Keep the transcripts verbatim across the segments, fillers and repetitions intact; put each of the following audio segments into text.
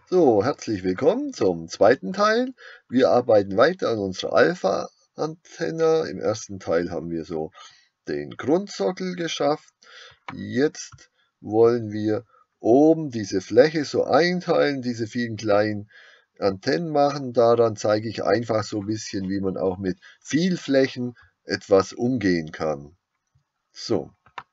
So, herzlich willkommen zum zweiten Teil. Wir arbeiten weiter an unserer Alpha-Antenne. Im ersten Teil haben wir so den Grundsockel geschafft. Jetzt wollen wir oben diese Fläche so einteilen, diese vielen kleinen Antennen machen. Daran zeige ich einfach so ein bisschen, wie man auch mit viel Flächen etwas umgehen kann. So.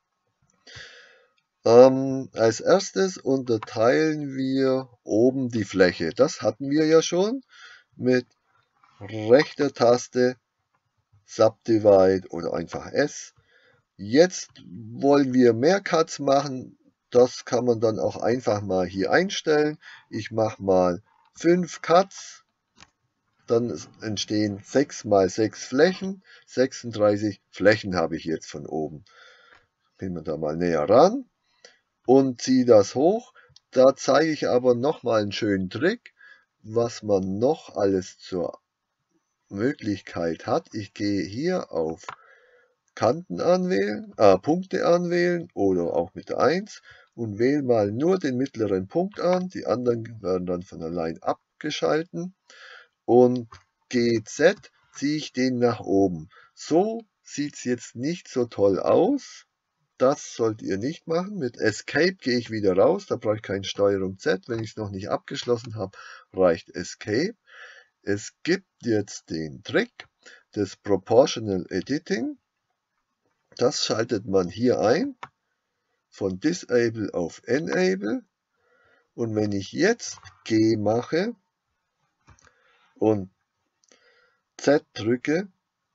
Ähm, als erstes unterteilen wir oben die Fläche. Das hatten wir ja schon mit rechter Taste Subdivide oder einfach S. Jetzt wollen wir mehr Cuts machen. Das kann man dann auch einfach mal hier einstellen. Ich mache mal fünf Cuts. Dann entstehen sechs mal sechs Flächen. sechsunddreißig Flächen habe ich jetzt von oben. Gehen wir da mal näher ran und ziehe das hoch. Da zeige ich aber nochmal einen schönen Trick, was man noch alles zur Möglichkeit hat. Ich gehe hier auf Kanten anwählen, äh, Punkte anwählen oder auch mit der eins und wähle mal nur den mittleren Punkt an. Die anderen werden dann von allein abgeschalten. Und G Z ziehe ich den nach oben. So sieht es jetzt nicht so toll aus. Das sollt ihr nicht machen. Mit Escape gehe ich wieder raus. Da brauche ich keine Steuerung Z. Wenn ich es noch nicht abgeschlossen habe, reicht Escape. Es gibt jetzt den Trick des Proportional Editing. Das schaltet man hier ein. Von Disable auf Enable. Und wenn ich jetzt G mache und Z drücke,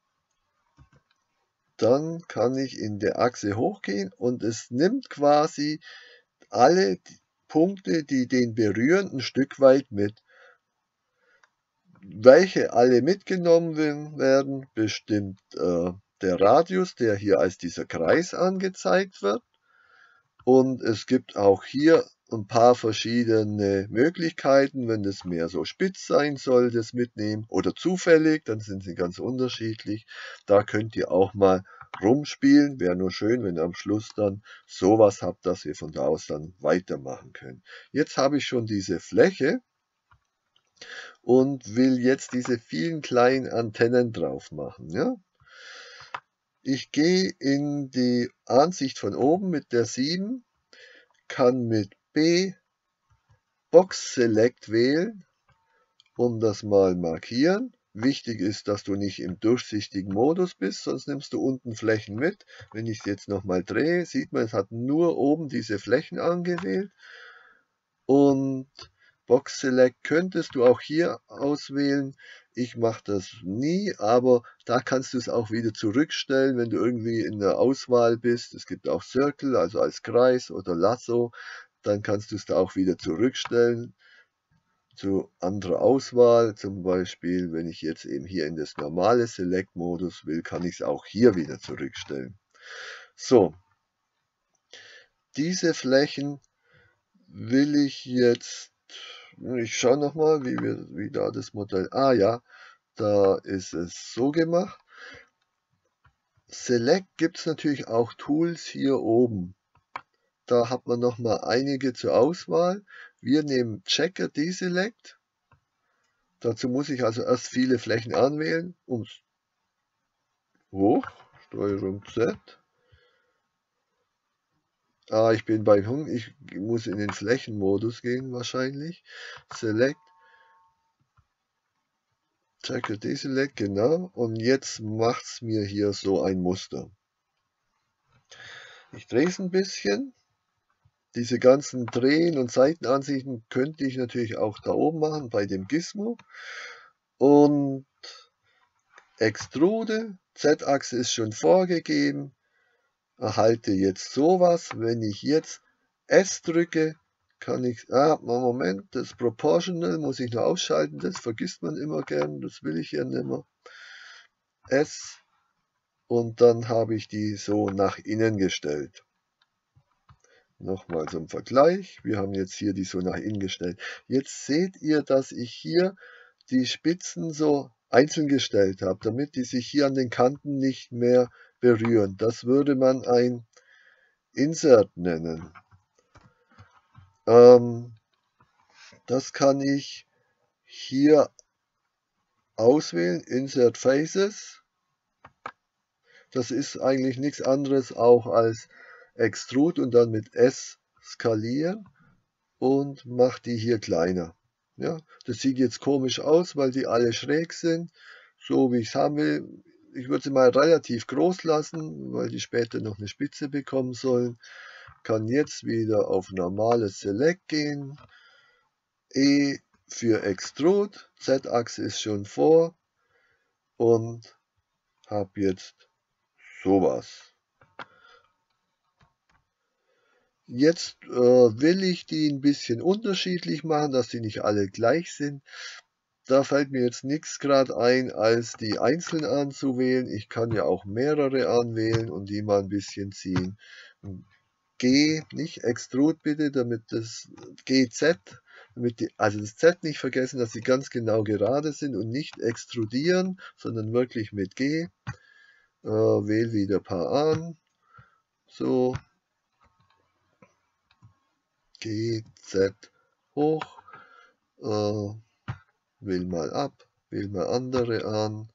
dann kann ich in der Achse hochgehen und es nimmt quasi alle Punkte, die den berühren, ein Stück weit mit. Welche alle mitgenommen werden, bestimmt äh, der Radius, der hier als dieser Kreis angezeigt wird. Und es gibt auch hier ein paar verschiedene Möglichkeiten, wenn das mehr so spitz sein soll, das mitnehmen oder zufällig, dann sind sie ganz unterschiedlich. Da könnt ihr auch mal rumspielen. Wäre nur schön, wenn ihr am Schluss dann sowas habt, dass ihr von da aus dann weitermachen könnt. Jetzt habe ich schon diese Fläche und will jetzt diese vielen kleinen Antennen drauf machen. Ja? Ich gehe in die Ansicht von oben mit der sieben, kann mit B Box Select wählen, um das mal markieren. Wichtig ist, dass du nicht im durchsichtigen Modus bist, sonst nimmst du unten Flächen mit. Wenn ich es jetzt nochmal drehe, sieht man, es hat nur oben diese Flächen angewählt. Und Box Select könntest du auch hier auswählen. Ich mache das nie, aber da kannst du es auch wieder zurückstellen, wenn du irgendwie in der Auswahl bist. Es gibt auch Circle, also als Kreis oder Lasso. Dann kannst du es da auch wieder zurückstellen zu anderer Auswahl. Zum Beispiel, wenn ich jetzt eben hier in das normale Select-Modus will, kann ich es auch hier wieder zurückstellen. So, diese Flächen will ich jetzt, ich schaue nochmal, wie, wir, wie da das Modell, ah ja, da ist es so gemacht. Select gibt es natürlich auch Tools hier oben. Da hat man nochmal einige zur Auswahl. Wir nehmen Checker Deselect. Dazu muss ich also erst viele Flächen anwählen. Ums hoch, Steuerung Z. Ah, ich bin bei Hung. Ich muss in den Flächenmodus gehen wahrscheinlich. Select. Checker Deselect, genau. Und jetzt macht es mir hier so ein Muster. Ich drehe es ein bisschen. Diese ganzen Drehen- und Seitenansichten könnte ich natürlich auch da oben machen, bei dem Gizmo. Und Extrude, Z-Achse ist schon vorgegeben. Erhalte jetzt sowas. Wenn ich jetzt S drücke, kann ich, ah, Moment, das Proportional muss ich noch ausschalten, das vergisst man immer gern, das will ich ja nicht mehr. S und dann habe ich die so nach innen gestellt. Nochmal zum Vergleich. Wir haben jetzt hier die so nach innen gestellt. Jetzt seht ihr, dass ich hier die Spitzen so einzeln gestellt habe, damit die sich hier an den Kanten nicht mehr berühren. Das würde man ein Insert nennen. Ähm, Das kann ich hier auswählen, Insert Faces. Das ist eigentlich nichts anderes auch als Extrude und dann mit S skalieren und mache die hier kleiner. Ja, das sieht jetzt komisch aus, weil die alle schräg sind, so wie ich es haben will. Ich würde sie mal relativ groß lassen, weil die später noch eine Spitze bekommen sollen. Kann jetzt wieder auf normales Select gehen. E für Extrude, Z-Achse ist schon vor und habe jetzt sowas. Jetzt äh, will ich die ein bisschen unterschiedlich machen, dass die nicht alle gleich sind. Da fällt mir jetzt nichts gerade ein, als die einzeln anzuwählen. Ich kann ja auch mehrere anwählen und die mal ein bisschen ziehen. G, nicht Extrude bitte, damit das G Z, damit die, also das Z nicht vergessen, dass sie ganz genau gerade sind und nicht extrudieren, sondern wirklich mit G. Äh, wähle wieder ein paar an. So. G, Z, hoch. Äh, wähl mal ab, wähl mal andere an.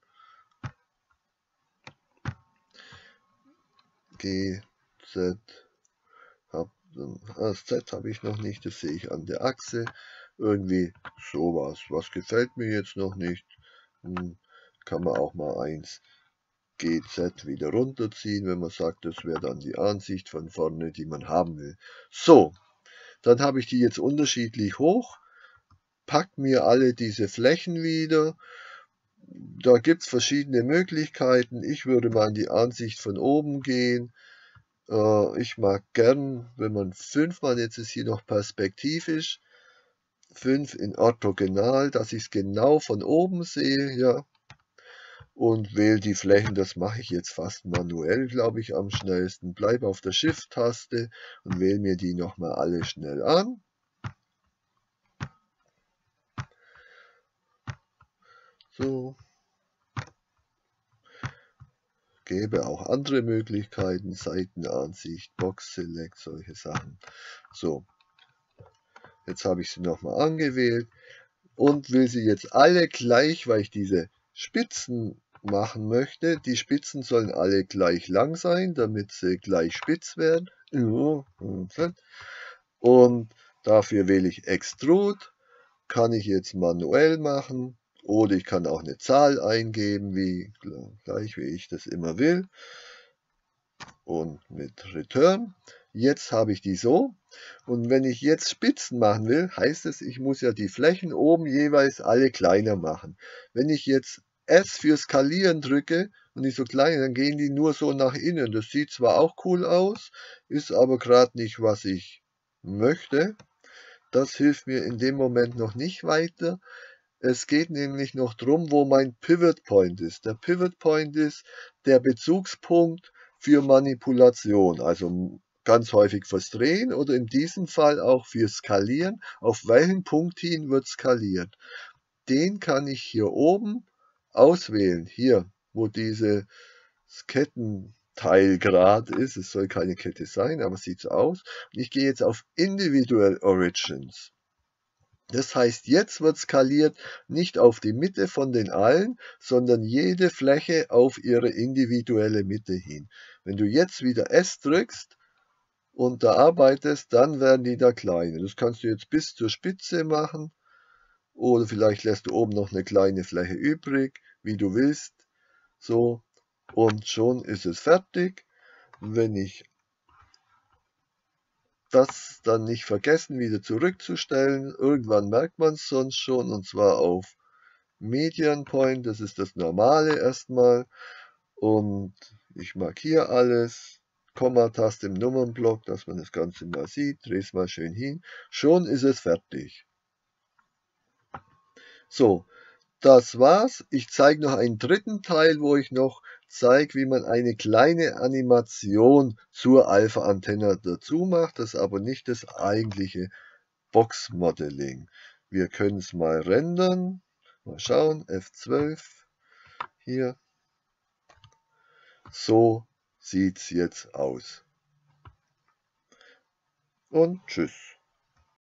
G, Z, hab, das Z habe ich noch nicht, das sehe ich an der Achse. Irgendwie sowas. Was gefällt mir jetzt noch nicht? Hm, kann man auch mal eins G Z wieder runterziehen, wenn man sagt, das wäre dann die Ansicht von vorne, die man haben will. So, dann habe ich die jetzt unterschiedlich hoch, pack mir alle diese Flächen wieder. Da gibt es verschiedene Möglichkeiten. Ich würde mal in die Ansicht von oben gehen. Äh, ich mag gern, wenn man fünf mal, jetzt ist hier noch perspektivisch, fünf in orthogonal, dass ich es genau von oben sehe, ja. Und wähle die Flächen, das mache ich jetzt fast manuell, glaube ich, am schnellsten. Bleibe auf der Shift-Taste und wähle mir die nochmal alle schnell an. So. Gäbe auch andere Möglichkeiten, Seitenansicht, Box Select, solche Sachen. So. Jetzt habe ich sie nochmal angewählt und will sie jetzt alle gleich, weil ich diese Spitzen machen möchte. Die Spitzen sollen alle gleich lang sein, damit sie gleich spitz werden. Und dafür wähle ich Extrude. Kann ich jetzt manuell machen. Oder ich kann auch eine Zahl eingeben, wie, gleich wie ich das immer will. Und mit Return. Jetzt habe ich die so. Und wenn ich jetzt Spitzen machen will, heißt es, ich muss ja die Flächen oben jeweils alle kleiner machen. Wenn ich jetzt S für Skalieren drücke und nicht so klein, dann gehen die nur so nach innen. Das sieht zwar auch cool aus, ist aber gerade nicht, was ich möchte. Das hilft mir in dem Moment noch nicht weiter. Es geht nämlich noch darum, wo mein Pivot Point ist. Der Pivot Point ist der Bezugspunkt für Manipulation, also ganz häufig fürs Drehen oder in diesem Fall auch für Skalieren. Auf welchen Punkt hin wird skaliert? Den kann ich hier oben auswählen, hier, wo dieses Kettenteilgrad ist. Es soll keine Kette sein, aber es sieht so aus. Und ich gehe jetzt auf Individual Origins. Das heißt, jetzt wird skaliert nicht auf die Mitte von den allen, sondern jede Fläche auf ihre individuelle Mitte hin. Wenn du jetzt wieder S drückst und da arbeitest, dann werden die da kleiner. Das kannst du jetzt bis zur Spitze machen oder vielleicht lässt du oben noch eine kleine Fläche übrig, wie du willst. So, und schon ist es fertig. Wenn ich das dann nicht vergessen, wieder zurückzustellen. Irgendwann merkt man es sonst schon, und zwar auf Median Point, das ist das Normale erstmal. Und ich markiere alles, Komma-Taste im Nummernblock, dass man das Ganze mal sieht, drehe es mal schön hin. Schon ist es fertig. So, das war's. Ich zeige noch einen dritten Teil, wo ich noch zeige, wie man eine kleine Animation zur Alpha-Antenne dazu macht. Das ist aber nicht das eigentliche Box-Modeling. Wir können es mal rendern. Mal schauen, F zwölf. Hier. So sieht es jetzt aus. Und tschüss.